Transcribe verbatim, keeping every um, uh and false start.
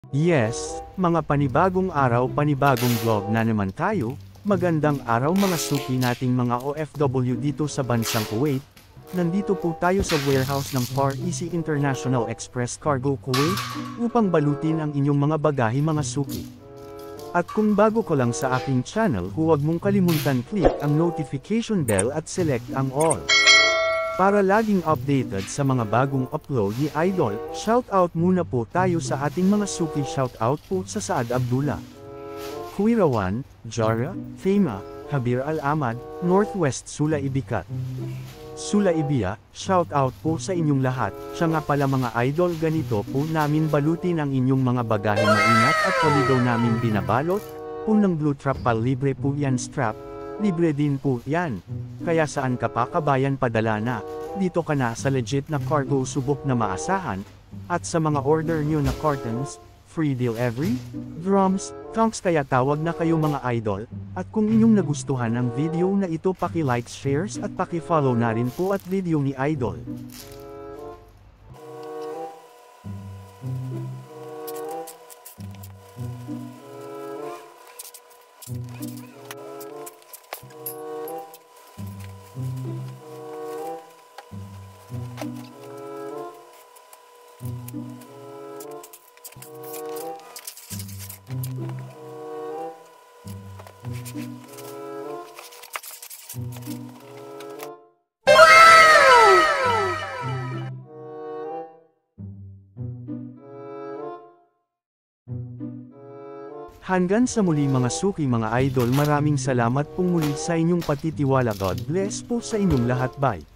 Yes, mga panibagong araw panibagong vlog na naman tayo. Magandang araw mga suki nating mga O F W dito sa bansang Kuwait. Nandito po tayo sa warehouse ng Far Easy International Express Cargo Kuwait, upang balutin ang inyong mga bagahe mga suki. At kung bago ko lang sa aking channel, huwag mong kalimutan click ang notification bell at select ang all. Para laging updated sa mga bagong upload ni Idol, shoutout muna po tayo sa ating mga suki. Shoutout po sa Saad Abdullah, Kuirawan, Jara, Fema, Habir Al-Amad, Northwest Sula Ibikat, Sula Ibia. Shoutout po sa inyong lahat. Siya nga pala mga idol, ganito po namin balutin ang inyong mga bagahe maingat at holidaw namin binabalot. Punang blue trap pal, libre po yan strap. Libre din po yan. Kaya saan ka pa kabayan, padala na. Dito ka na sa legit na cargo, subok na maasahan. At sa mga order nyo na cartons, free delivery, drums, trunks, kaya tawag na kayo mga idol. At kung inyong nagustuhan ang video na ito, paki-like, shares at paki-follow na rin po at video ni Idol. Hanggang sa muli mga suki mga idol, maraming salamat pong muli sa inyong patitiwala. God bless po sa inyong lahat. Bye.